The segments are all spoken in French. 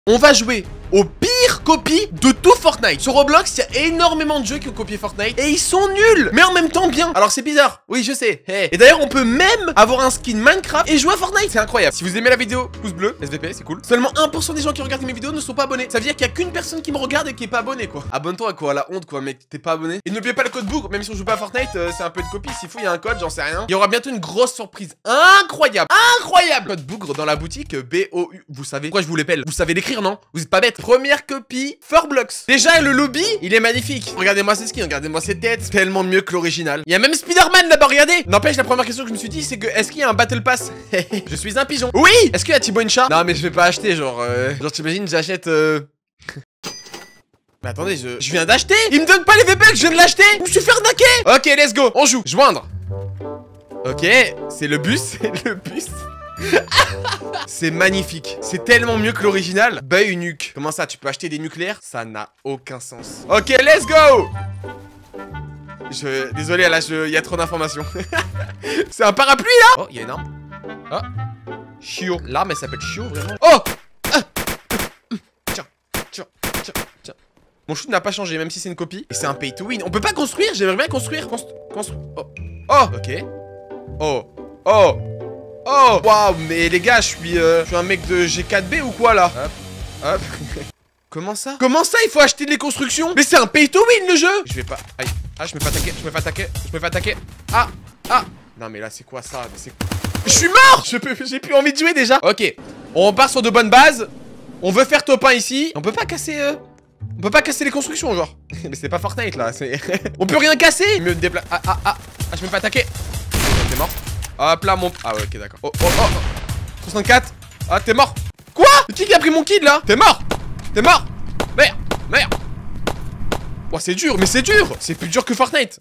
On va jouer au pire copie de tout Fortnite. Sur Roblox, il y a énormément de jeux qui ont copié Fortnite et ils sont nuls, mais en même temps bien. Alors c'est bizarre, oui je sais. Hey. Et d'ailleurs on peut même avoir un skin Minecraft et jouer à Fortnite, c'est incroyable. Si vous aimez la vidéo, pouce bleu, SVP, c'est cool. Seulement 1% des gens qui regardent mes vidéos ne sont pas abonnés. Ça veut dire qu'il y a qu'une personne qui me regarde et qui est pas abonné quoi. Abonne-toi à quoi, la honte quoi mec, t'es pas abonné. Et n'oubliez pas le code bougre, même si on joue pas à Fortnite, c'est un peu de copie. S'il faut il y a un code, j'en sais rien. Il y aura bientôt une grosse surprise incroyable, incroyable. Code bougre dans la boutique B-O-U. Vous savez pourquoi je vous l'épelle? Vous savez l'écrire non? Vous êtes pas bête. Première copie Forblox. Déjà le lobby, il est magnifique. Regardez-moi ces skins, regardez-moi ces têtes, tellement mieux que l'original. Il y a même Spider-Man là-bas, regardez. N'empêche, la première question que je me suis dit, c'est que est-ce qu'il y a un Battle Pass? Je suis un pigeon. Oui. Est-ce qu'il y a Thibaut Incha? Non mais je vais pas acheter, genre t'imagines, j'achète Mais attendez, je viens d'acheter. Il me donne pas les V-Bucks, je viens de l'acheter. Je me suis fait arnaquer. Ok, let's go, on joue. Joindre. Ok, c'est le bus, c'est le bus. C'est magnifique. C'est tellement mieux que l'original. Buy nuke. Comment ça, tu peux acheter des nucléaires? Ça n'a aucun sens. Ok, let's go. Désolé, là, il y a trop d'informations. C'est un parapluie, là. Oh, il y a une arme. Oh. Chio. L'arme, elle s'appelle Chio, vraiment. Oh. Tiens, tiens, tiens, tiens. Mon shoot n'a pas changé, même si c'est une copie. Et c'est un pay to win. On peut pas construire. J'aimerais bien construire. Oh. Oh, ok. Oh. Oh. Oh, waouh, mais les gars, je suis un mec de G4B ou quoi là? Hop, hop. Comment ça? Comment ça, il faut acheter les constructions? Mais c'est un pay to win le jeu. Je vais pas, aïe, ah, je me fais attaquer, je me fais attaquer, je me fais attaquer. Ah, ah. Non mais là c'est quoi ça? Je suis mort. J'ai plus envie de jouer déjà. Ok, on part sur de bonnes bases. On veut faire top 1 ici. On peut pas casser les constructions genre. Mais c'est pas Fortnite là, on peut rien casser. Je me déplace. Ah, je me fais attaquer. T'es mort. Hop là mon... Ah ouais ok d'accord. Oh 64. Ah t'es mort. Quoi? Qui a pris mon kid là? T'es mort. T'es mort. Merde. Oh c'est dur, mais c'est dur. C'est plus dur que Fortnite.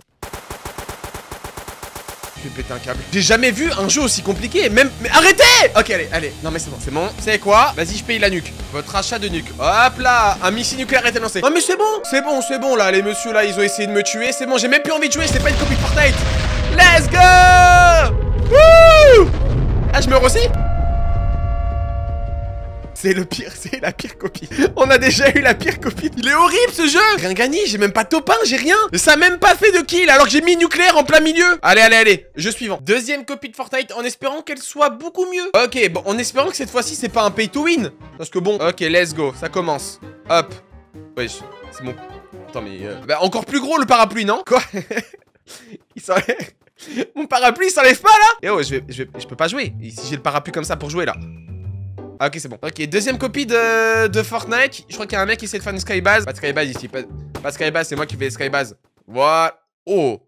Je vais péter un câble. J'ai jamais vu un jeu aussi compliqué. Même... Mais arrêtez. Ok allez. Non mais c'est bon, c'est bon. C'est quoi? Vas-y je paye la nuque. Votre achat de nuque. Hop là. Un missile nucléaire est lancé. Non mais c'est bon là. Les messieurs là ils ont essayé de me tuer. C'est bon, j'ai même plus envie de jouer. C'est pas une copie de Fortnite. Let's go. Wouh! Ah, je meurs aussi? C'est le pire, c'est la pire copie. On a déjà eu la pire copie. Il est horrible ce jeu. Rien gagné, j'ai même pas top 1, j'ai rien. Ça a même pas fait de kill alors que j'ai mis nucléaire en plein milieu. Allez, jeu suivant. Deuxième copie de Fortnite en espérant qu'elle soit beaucoup mieux. Ok, bon, en espérant que cette fois-ci c'est pas un pay to win. Parce que bon, ok, let's go, ça commence. Hop. Wesh, c'est bon. Attends, mais bah, encore plus gros le parapluie, non? Quoi? Il s'enlève. Mon parapluie il s'enlève pas là. Eh oh je peux pas jouer. Et si j'ai le parapluie comme ça pour jouer là. Ah ok c'est bon. Ok deuxième copie de Fortnite. Je crois qu'il y a un mec qui essaie de faire une skybase. Pas de skybase ici. Pas de skybase, c'est moi qui fais les skybase. Voilà. Oh.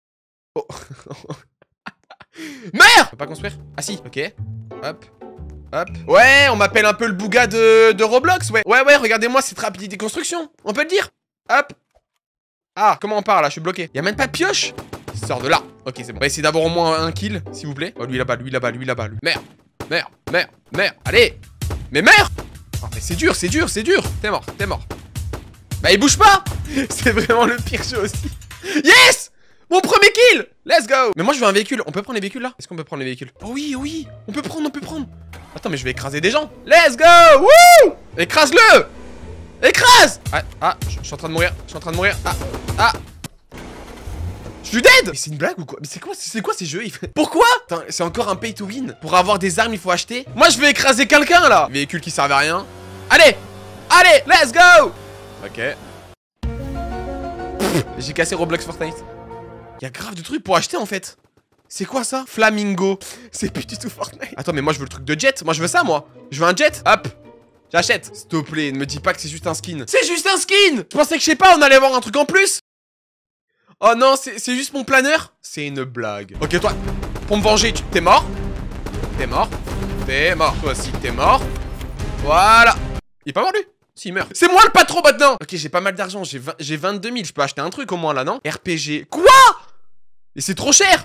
Merde. On peut pas construire? Ah si, ok. Hop. Ouais, on m'appelle un peu le bouga de Roblox, ouais. Ouais, regardez-moi cette rapidité de construction. On peut le dire. Hop. Ah, comment on part là? Je suis bloqué. Y'a même pas de pioche. Sors de là. Ok, c'est bon. On va essayer d'avoir au moins un kill, s'il vous plaît. Oh, lui là-bas. Merde. Allez. Mais merde. Oh, mais c'est dur. T'es mort. Bah, il bouge pas. C'est vraiment le pire jeu aussi. Yes. Mon premier kill. Let's go. Mais moi, je veux un véhicule. On peut prendre les véhicules là? Est-ce qu'on peut prendre les véhicules? Oh oui. On peut prendre. Attends, mais je vais écraser des gens. Let's go. Wouh. Écrase-le. Écrase. Ah, je suis en train de mourir. Ah. Je suis dead. Mais c'est une blague ou quoi? Mais c'est quoi ces jeux? Pourquoi? C'est encore un pay to win. Pour avoir des armes, il faut acheter. Moi, je vais écraser quelqu'un, là. Véhicule qui servent à rien. Allez, let's go. Ok. J'ai cassé Roblox Fortnite. Il y a grave de trucs pour acheter, en fait. C'est quoi, ça? Flamingo. C'est plus du tout Fortnite. Attends, mais moi, je veux le truc de jet. Moi, je veux ça, moi. Je veux un jet. Hop. J'achète. S'il te plaît, ne me dis pas que c'est juste un skin. C'est juste un skin. Je pensais que, je sais pas, on allait avoir un truc en plus. Oh non, c'est juste mon planeur. C'est une blague. Ok, toi, pour me venger, t'es mort. Toi aussi, t'es mort. Voilà. Il est pas mort, lui? Si, il meurt. C'est moi le patron maintenant. Ok, j'ai pas mal d'argent. J'ai 22 000. Je peux acheter un truc au moins là, non? RPG. Quoi? Et c'est trop cher.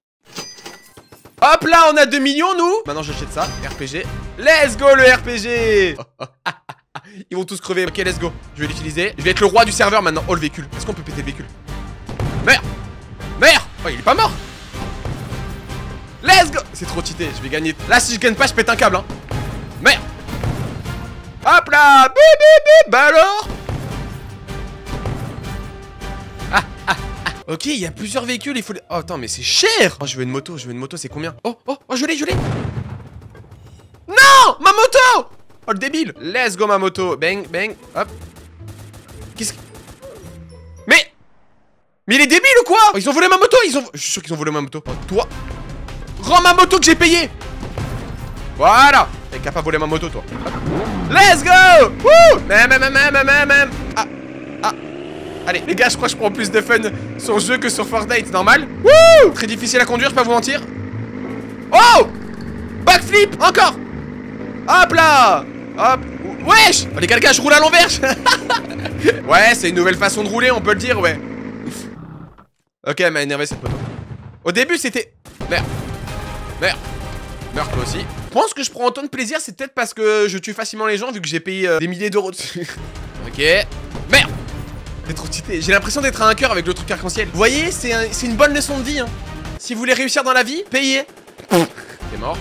Hop là, on a 2 millions, nous. Maintenant, j'achète ça. RPG. Let's go, le RPG. Ils vont tous crever. Ok, let's go. Je vais l'utiliser. Je vais être le roi du serveur maintenant. Oh, le véhicule. Est-ce qu'on peut péter le véhicule? Merde. Oh, il est pas mort. Let's go. C'est trop cheaté, je vais gagner. Là, si je gagne pas, je pète un câble, hein. Merde. Hop là. Bah alors. Ok, il y a plusieurs véhicules, il faut les... Oh, attends, mais c'est cher. Oh, je veux une moto, c'est combien? Oh, je l'ai. Non, ma moto. Oh, le débile. Let's go, ma moto. Bang, hop. Qu'est-ce que... Mais il est débile ou quoi? Ils ont volé ma moto, Je suis sûr qu'ils ont volé ma moto. Oh, toi. Rends ma moto que j'ai payée. Voilà. T'es capable de voler ma moto, toi. Hop. Let's go. Wouh. Même. Allez, les gars, je crois que je prends plus de fun sur le jeu que sur Fortnite, normal. Wouh. Très difficile à conduire, je peux pas vous mentir. Oh. Backflip, encore. Hop là. Hop. Wesh. Oh, les gars, je roule à l'envers. Ouais, c'est une nouvelle façon de rouler, on peut le dire, ouais. Ok, elle m'a énervé cette moto. Au début, c'était... Merde, toi aussi. Je pense que je prends autant de plaisir, c'est peut-être parce que je tue facilement les gens vu que j'ai payé des milliers d'euros dessus. Ok. Merde. C'est trop cheaté. J'ai l'impression d'être un hacker avec le truc arc-en-ciel. Vous voyez, c'est une bonne leçon de vie, hein. Si vous voulez réussir dans la vie, payez. T'es mort.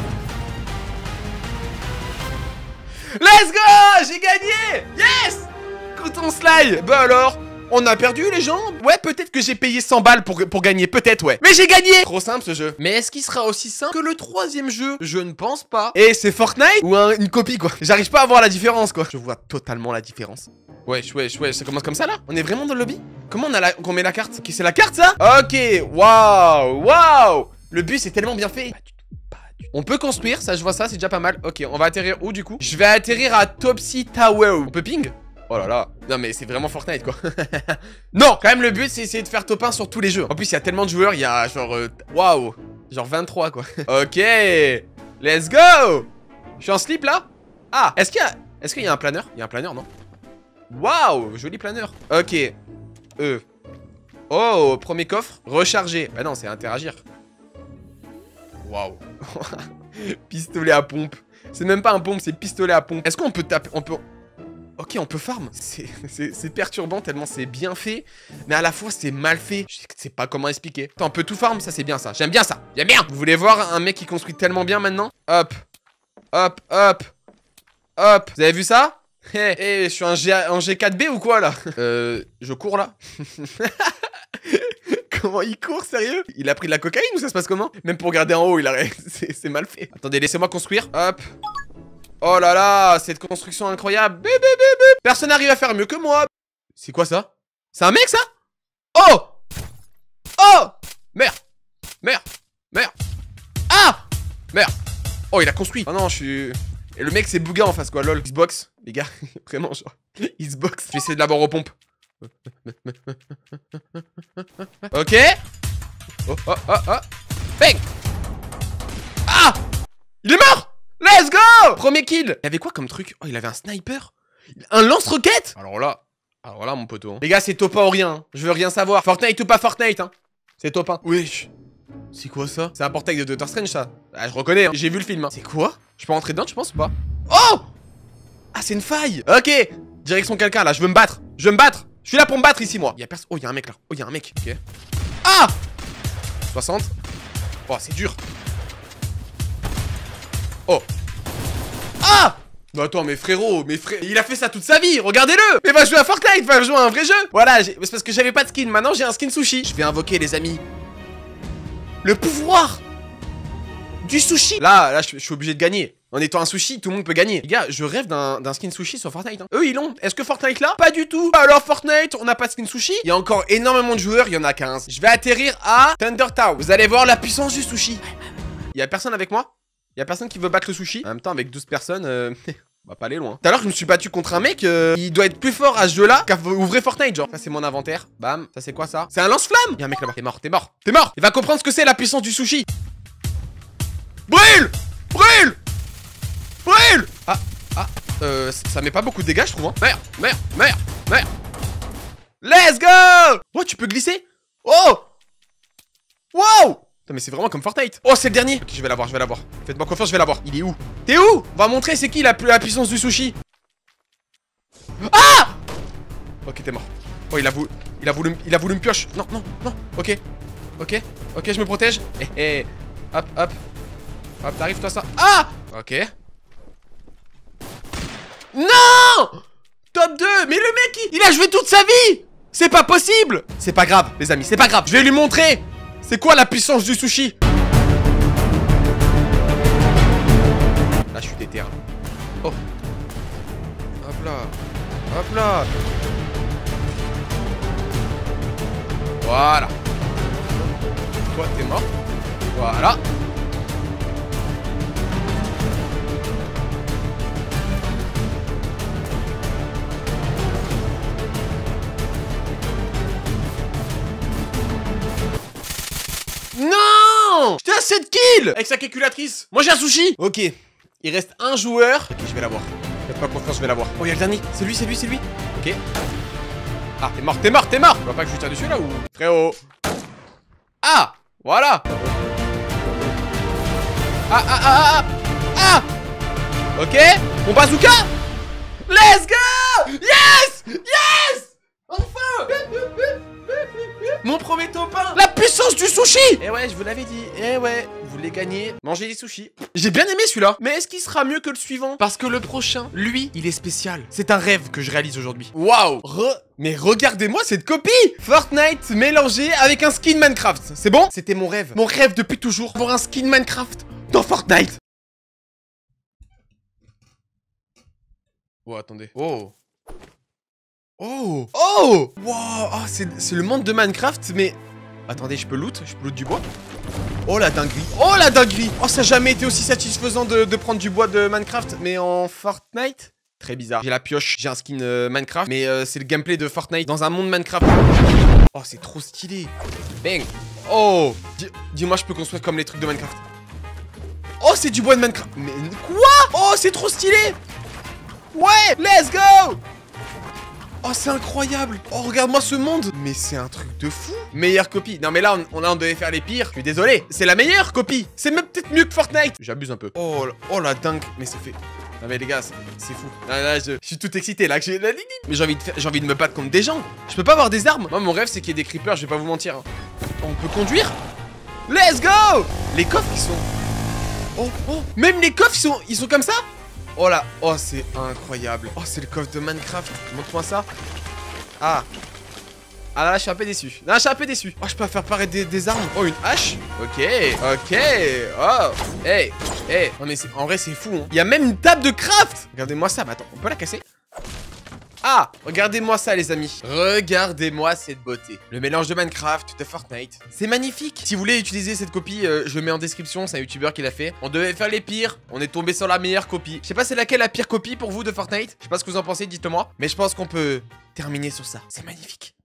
Let's go. J'ai gagné. Yes. Coton slide. Bah alors, on a perdu les gens. Ouais, peut-être que j'ai payé 100 balles pour gagner, peut-être, ouais. Mais j'ai gagné. Trop simple ce jeu. Mais est-ce qu'il sera aussi simple que le troisième jeu? Je ne pense pas. Et c'est Fortnite ou une copie, quoi. J'arrive pas à voir la différence, quoi. Je vois totalement la différence. Wesh, ça commence comme ça, là? On est vraiment dans le lobby? Comment qu'on met la carte? Ok, c'est la carte, ça? Ok, waouh. Le bus est tellement bien fait. On peut construire, ça je vois ça, c'est déjà pas mal. Ok, on va atterrir où du coup? Je vais atterrir à Topsy Tower. On peut ping? Oh là là. Non mais c'est vraiment Fortnite quoi. Non, quand même le but c'est essayer de faire top 1 sur tous les jeux. En plus il y a tellement de joueurs, il y a genre... Waouh. Genre 23 quoi. Ok. Let's go. Je suis en slip là? Ah, est-ce qu'il y a un planeur? Il y a un planeur, non? Waouh, joli planeur. Ok. Oh, premier coffre. Recharger. Bah non, c'est interagir. Waouh. Pistolet à pompe. C'est même pas un pompe, c'est pistolet à pompe. Est-ce qu'on peut taper... Ok, on peut farm. C'est perturbant tellement c'est bien fait, mais à la fois c'est mal fait. Je sais pas comment expliquer. Attends, on peut tout farm, ça c'est bien ça. J'aime bien ça. J'aime bien. Vous voulez voir un mec qui construit tellement bien maintenant? Hop. Hop. Vous avez vu ça? Je suis en G4B ou quoi là? Je cours là. Comment il court, sérieux? Il a pris de la cocaïne ou ça se passe comment? Même pour regarder en haut, c'est mal fait. Attendez, laissez-moi construire. Hop. Oh là là, cette construction incroyable. Personne n'arrive à faire mieux que moi. C'est quoi ça? C'est un mec ça? Oh. Merde. Ah. Merde. Oh, il a construit. Oh non, je suis... Et le mec c'est Bouga en face quoi, lol. Xbox, les gars, vraiment genre... Xbox. Je vais essayer de l'avoir aux pompes. Ok. Oh. Bang. Ah. Il est mort. Let's go. Premier kill. Il avait quoi comme truc? Oh, il avait un sniper. Un lance-roquette. Alors là, mon poteau, hein. Les gars, c'est top 1 ou rien, hein. Je veux rien savoir. Fortnite ou pas Fortnite, hein. C'est top 1. Wesh. C'est quoi ça? C'est un portail de Doctor Strange, ça. Ah, je reconnais, hein. J'ai vu le film, hein. C'est quoi? Je peux rentrer dedans, tu penses ou pas? Oh. Ah, c'est une faille. Ok. Direction quelqu'un, là. Je veux me battre. Je suis là pour me battre ici, moi. Il y a personne. Oh, il y a un mec, là. Oh, il y a un mec. Ok. Ah. 60. Oh, c'est dur. Oh. Ah. Non, attends, mais frérot, il a fait ça toute sa vie, regardez-le. Mais va jouer à Fortnite, va jouer à un vrai jeu. Voilà, c'est parce que j'avais pas de skin, maintenant j'ai un skin sushi. Je vais invoquer, les amis, le pouvoir du sushi. Là, je suis obligé de gagner. En étant un sushi, tout le monde peut gagner. Les gars, je rêve d'un skin sushi sur Fortnite, hein. Eux, ils l'ont. Est-ce que Fortnite là? Pas du tout. Alors Fortnite, on n'a pas de skin sushi. Il y a encore énormément de joueurs, il y en a 15. Je vais atterrir à Thunder Tower. Vous allez voir la puissance du sushi. Il y a personne avec moi? Il y a personne qui veut battre le sushi? En même temps, avec 12 personnes, on va pas aller loin. Tout à l'heure, je me suis battu contre un mec, il doit être plus fort à ce jeu-là qu'à ouvrir Fortnite, genre. Ça, c'est mon inventaire. Bam. Ça, c'est quoi, ça? C'est un lance-flamme. Il y a un mec là-bas. T'es mort. Il va comprendre ce que c'est la puissance du sushi. Brûle. Ça met pas beaucoup de dégâts, je trouve, hein. Merde. Let's go. Oh, tu peux glisser. Oh. Wow. Putain, mais c'est vraiment comme Fortnite. Oh, c'est le dernier. Ok, je vais l'avoir. Faites-moi confiance, je vais l'avoir. Il est où? T'es où? On va montrer c'est qui la puissance du sushi. Ah. Ok, t'es mort. Oh, il a voulu me pioche. Non. Ok, je me protège. Hop, t'arrives toi ça. Ah. Ok. Non! Top 2. Mais le mec, il a joué toute sa vie. C'est pas possible. C'est pas grave, les amis, c'est pas grave. Je vais lui montrer. C'est quoi la puissance du sushi? Là, je suis déter. Oh. Hop là. Hop là. Voilà. Toi, t'es mort. Voilà. Non! J'étais à 7 kills avec sa calculatrice. Moi j'ai un sushi. Ok, il reste un joueur. Ok, je vais l'avoir. Faites pas confiance, je vais l'avoir. Oh, il y a le dernier. C'est lui, c'est lui, c'est lui. Ok. Ah, t'es mort, t'es mort, t'es mort. Tu vois pas que je lui tire dessus là ou... Frérot. Ah, voilà. Ah, ah, ah, ah, ah. Ok, mon bazooka. Let's go. Yes. Yes. Enfin. Mon premier top 1. La puissance du sushi. Eh ouais, je vous l'avais dit. Eh ouais, vous voulez gagner. Mangez des sushis. J'ai bien aimé celui-là. Mais est-ce qu'il sera mieux que le suivant? Parce que le prochain, lui, il est spécial. C'est un rêve que je réalise aujourd'hui. Waouh. Mais regardez-moi cette copie. Fortnite mélangé avec un skin Minecraft. C'est bon? C'était mon rêve. Mon rêve depuis toujours. Pour un skin Minecraft dans Fortnite. Oh, attendez. Oh. Oh. Oh. Wow. Oh, c'est le monde de Minecraft, mais... Attendez, je peux loot du bois. Oh la dinguerie. Oh la dinguerie. Oh, ça n'a jamais été aussi satisfaisant de prendre du bois de Minecraft, mais en Fortnite. Très bizarre. J'ai la pioche, j'ai un skin Minecraft, mais c'est le gameplay de Fortnite dans un monde Minecraft. Oh, c'est trop stylé. Bang. Oh. Dis-moi, je peux construire comme les trucs de Minecraft. Oh, c'est du bois de Minecraft. Mais quoi? Oh, c'est trop stylé. Ouais, let's go. Oh, c'est incroyable. Oh, regarde-moi ce monde. Mais c'est un truc de fou. Meilleure copie. Non, mais là, on devait faire les pires. Je suis désolé. C'est la meilleure copie. C'est même peut-être mieux que Fortnite. J'abuse un peu. Oh, la dingue. Mais ça fait... Non, mais les gars, c'est fou. Là, je suis tout excité, là. Mais j'ai envie de me battre contre des gens. Je peux pas avoir des armes. Moi, mon rêve, c'est qu'il y ait des creepers. Je vais pas vous mentir. On peut conduire. Let's go. Les coffres, ils sont... Oh. Même les coffres, ils sont comme ça. Oh là, oh c'est incroyable. Oh c'est le coffre de Minecraft. Montre-moi ça. Ah. Ah là, je suis un peu déçu. Là, je suis un peu déçu. Oh, je peux faire paraître des armes. Oh, une hache. Ok. Oh. Hey. Non mais en vrai c'est fou. Hein. Il y a même une table de craft. Regardez-moi ça. Mais attends, on peut la casser? Ah, regardez-moi ça les amis. Regardez-moi cette beauté. Le mélange de Minecraft, de Fortnite. C'est magnifique. Si vous voulez utiliser cette copie, je le mets en description. C'est un youtubeur qui l'a fait. On devait faire les pires. On est tombé sur la meilleure copie. Je sais pas c'est laquelle la pire copie pour vous de Fortnite. Je sais pas ce que vous en pensez, dites-le moi. Mais je pense qu'on peut terminer sur ça. C'est magnifique.